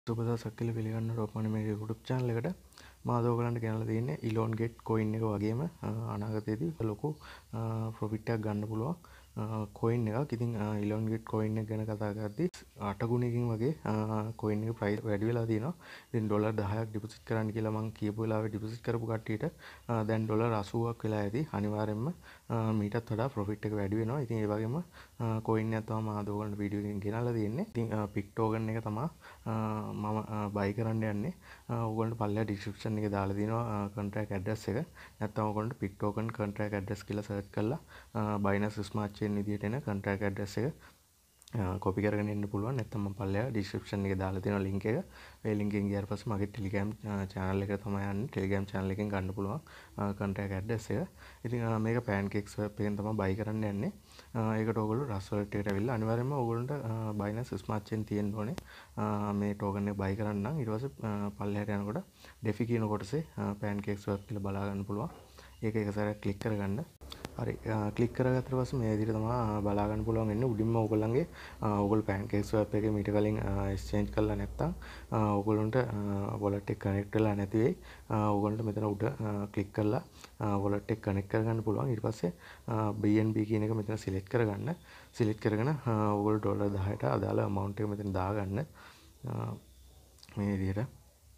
සුබ දවසක් කියලා පිළිගන්න රෝපණ මේ YouTube channel එකට මම අද ඔයගලන්ට ගෙනල්ලා තියෙන්නේ elongate coin එක වගේම අනාගතයේදී ලොකු profit එකක් ගන්න පුළුවන් coin එකක්. ඉතින් elongate coin එක ගැන කතා කරද්දී 8 ගුණයකින් වගේ coin එක price වැඩි වෙලා තියෙනවා. ඉතින් ඩොලර් 10ක් deposit කරන්න කියලා මම කියපු වෙලාවේ deposit කරපු කට්ටියට දැන් ඩොලර් 80ක් වෙලා ඇති. අනිවාර්යෙන්ම මීටත් වඩා profit එක වැඩි වෙනවා. ඉතින් ඒ වගේම coin එකක් තමයි මම අද ඔයගලන්ට වීඩියෝ එකකින් ගෙනල්ලා තියෙන්නේ. ඉතින් pick token එක තමයි මම බයි කරන්න යන්නේ. ඔයගොල්ලන්ට පල්ලෙහා ඩිස්ක්‍රිප්ෂන් එකේ දාලා තියෙනවා contract address එක. නැත්නම් ඔයගොල්ලන්ට pick token contract address කියලා සර්ච් කරලා Binance Smart Chain විදියට එන contract address එක කොපි කරගෙන එන්න පුළුවන්. නැත්නම් මම පල්ලෙහා ඩිස්ක්‍රිප්ෂන් එකේ දාලා තියෙනවා link එක. ඒ link එකෙන් ගියාට පස්සේ මගේ Telegram channel එකට තමයි යන්නේ. Telegram channel එකෙන් ගන්න පුළුවන් contract address එක. ඉතින් මේක pancake swap එකෙන් තමයි buy කරන්න යන්නේ. ඒකට ඔයගොල්ලෝ රස් වලට එකට ඇවිල්ලා අනිවාර්යයෙන්ම ඔයගොල්ලන්ට Binance Smart Chain තියෙන්න ඕනේ. මේ token එක buy කරන්න නම් ඊට පස්සේ පල්ලෙහාට යනකොට defi කියන කොටසේ pancake swap කියලා බලා ගන්න පුළුවන්. ඒක එක සැරයක් click කරගන්න. හරි ක්ලික් කරගත්තට පස්සේ මේ විදිහට තමයි බලා ගන්න පුළුවන් වෙන්නේ. උඩින්ම ඔයගොල්ලන්ගේ ඔයගොල්ලෝ pancake swap එකේ මීට කලින් exchange කරලා නැත්නම් ඔයගොල්ලන්ට wallet එක connect වෙලා නැති වෙයි. ඔයගොල්ලන්ට මෙතන උඩ ක්ලික් කරලා wallet එක connect කරගන්න පුළුවන්. ඊට පස්සේ BNB කියන එක මෙතන select කරගන්න. select කරගෙන ඔයගොල්ලෝ ඩොලර් 10ට අදාළ amount එක මෙතන දාගන්න. මේ විදිහට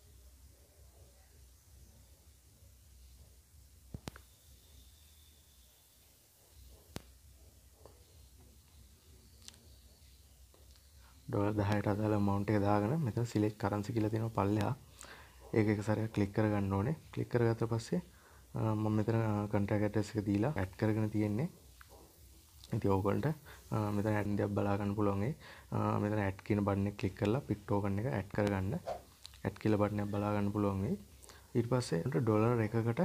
ඩොලර් 10ට අදාළ amount එක දාගෙන මෙතන select currency කියලා තියෙනවා පල්ලෙහා. ඒක එක සැරයක් ක්ලික් කරගන්න ඕනේ. ක්ලික් කරගත්ත පස්සේ මම මෙතන contract address එක දීලා add කරගෙන තියෙන්නේ. ඉතින් ඕගොල්ලන්ට මෙතන add දෙයක් බලා ගන්න පුළුවන්. මෙතන add කියන බටන් එක ක්ලික් කරලා pick token එක add කරගන්න. add කියලා බටන් එක බලා ගන්න පුළුවන් වෙයි. ඊට පස්සේ ඩොලර් එකකට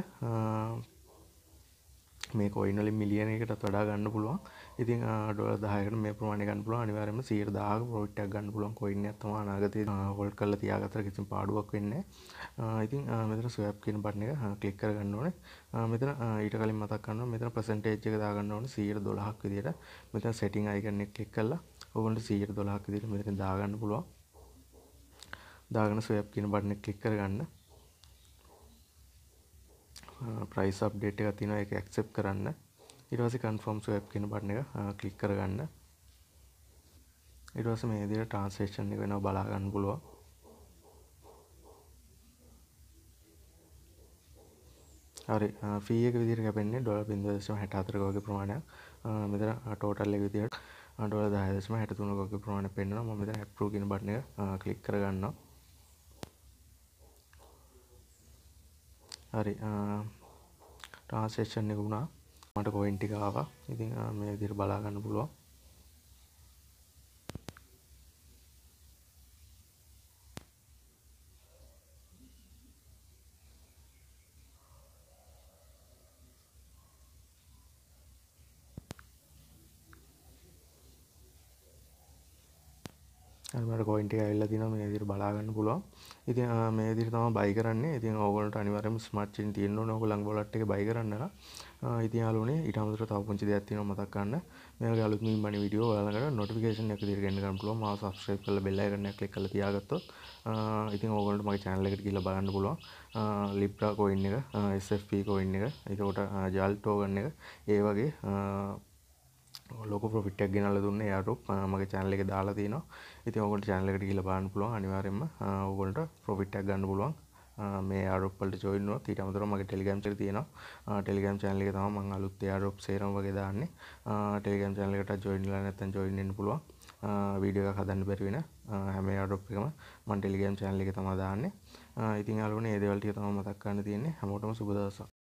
මේ coin වලින් මිලියන එකටත් වඩා ගන්න පුළුවන්. ඉතින් ඩොලර් 10කට මේ ප්‍රමාණය ගන්න පුළුවන්. අනිවාර්යයෙන්ම 100,000ක profit එකක් ගන්න පුළුවන් coin එකක් තමයි අනාගතේ hold කරලා තියාගත්තට කිසිම පාඩුවක් වෙන්නේ නැහැ. ඉතින් මෙතන swap කියන බටන් එක ක්ලික් කරගන්න ඕනේ. මෙතන ඊට කලින් මතක් කරනවා මෙතන percentage එක දාගන්න ඕනේ 112ක් විදියට. මෙතන setting icon එක ක්ලික් කරලා ඕගොල්ලන්ට 112ක් විදියට මෙතන දාගන්න පුළුවන්. දාගෙන swap කියන බටන් එක ක්ලික් කරගන්න. price update එකක් තියෙනවා ඒක accept කරන්න. ඊට පස්සේ confirm swap කියන බටන් එක ක්ලික් කරගන්න. ඊට පස්සේ මේ විදිහට transaction එක වෙනවා බලා ගන්න පුළුවන්. හරි fee එක විදිහට කැපෙන්නේ $0.64ක වගේ ප්‍රමාණයක්. මෙතන total එක විදිහට $10.63ක වගේ ප්‍රමාණයක් පෙන්නනවා. මම මෙතන approve කියන බටන් එක ක්ලික් කරගන්නවා. හරි transaction එක වුණා. මට coin ටික ආවා. ඉතින් මේ විදිහට බලා ගන්න පුළුවන්. මට coin ටික ඇවිල්ලා තිනවා මේ විදිහට බලා ගන්න පුළුවන්. ඉතින් මේ විදිහට තමයි buy කරන්නේ. ඉතින් ඕගොල්ලන්ට අනිවාර්යයෙන්ම smart chain තියෙන්න ඕනේ ඕගොල්ලන්ගේ wallet එකේ buy කරන්න නම්. ඉතින් යාළුවනේ ඊට අමතරව තව පුංචි දෙයක් තියෙනවා මතක් කරන්න. මේ වගේ අලුත් මින් වීඩියෝ ඔයාලකට notification එක විදිහට ගෙන්න ගන්න පුළුවන්. මාව subscribe කරලා bell icon එක click කරලා තියාගත්තොත් ඉතින් ඕගොල්ලන්ට මගේ channel එකට ගිහලා බලන්න පුළුවන්. Libra coin එක, SFP coin එක, ඒකට JAL token එක, ඒ වගේ ලොකු ප්‍රොෆිට් එකක් ගෙනල්ලා දුන්නේ යාළුවෝ මගේ channel එකේ දාලා තිනවා. ඉතින් ඔයගොල්ලෝ channel එකට ගිහලා බලන්න පුළුවන්. අනිවාර්යයෙන්ම ඔයගොල්ලන්ට ප්‍රොෆිට් එකක් ගන්න පුළුවන්. මේ airdrop වලට join වුණොත් ඊට අමතරව මගේ Telegram channel තියෙනවා. Telegram channel එකේ තමයි මම අලුත් airdrop සේරම වගේ දාන්නේ. Telegram channel එකට join වෙලා නැත්නම් join වෙන්න පුළුවන්. වීඩියෝ එකක් හදන්න බැරි වෙන හැම airdrop එකම මම Telegram channel එකේ තමයි දාන්නේ. ඉතින් යාළුවනේ මේ දේවල් ටික තමයි මතක් කරන්න තියෙන්නේ. හැමෝටම සුබ දවසක්.